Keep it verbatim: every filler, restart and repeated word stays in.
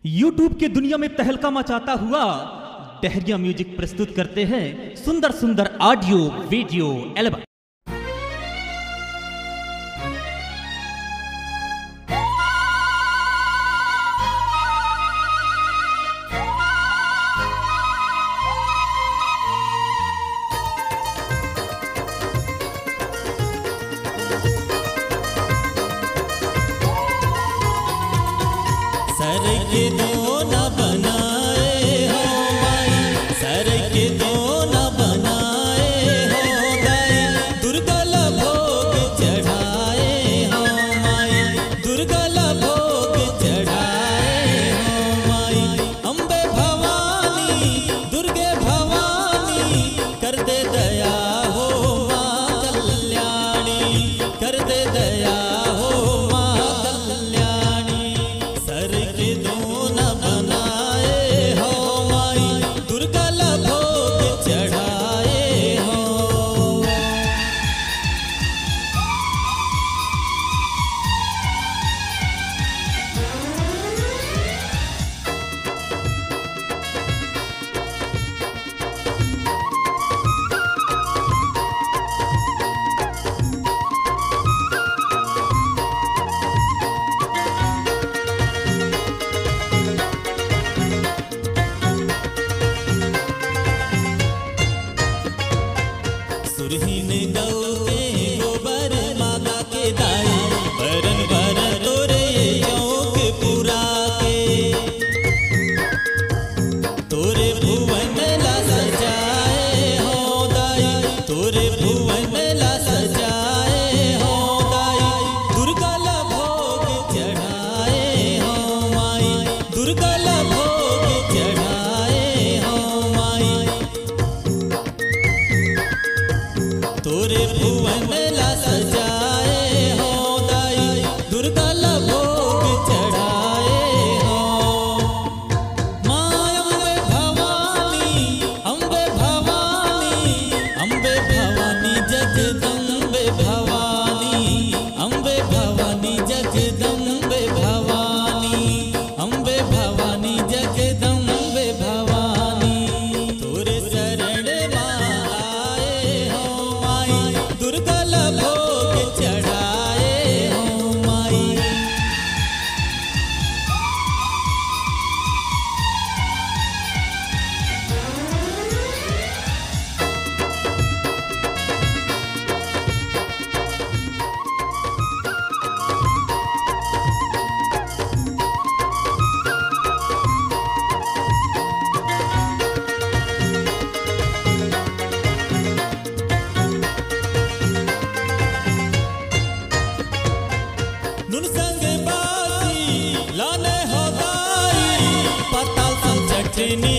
YouTube के दुनिया में तहलका मचाता हुआ डहरिया म्यूजिक प्रस्तुत करते हैं सुंदर सुंदर ऑडियो वीडियो एल्बम। सर के दो न बनाए हो माई, सर के दो न बनाए हो गाई, दुर्गा ला भोग चढ़ाए हो माई, दुर्गा ला भोग चढ़ाए हो माई। अम्बे भवानी दुर्गे भवानी कर दे दया हो माँ कल्याणी, कर दे दया हो माँ कल्याणी। सर के दो न बनाए हो माई, दुर्गा ला भोग चढ़ाए हो। सुरहीन गौ के गोबर माता के दाई, बरन बरन तोरे यौक पुरा के, तोरे भुवन ला सजाए हो दाई, तोरे भुवन ला सजाए हो दाई, दुर्गा ला भोग चढ़ाए हो माई, दुर्गा ला भोग चढ़ाए हो माई। तोरे भुवन ला सजाए हो दाई, दुर्गा ला भोग चढ़ाए हो। माँ अम्बे भवानी, अम्बे भवानी, अम्बे भवानी जगदम्बे भवानी, अम्बे भवानी जगदम्बे भवानी, अम्बे भवानी जगदम्बे भवानी। तोरे शरण माँ आए हो माई, दुर्गा ला भोग चढ़ाए हो माई। नुन संग बासी लाने हो दाई, पताल सा चटनी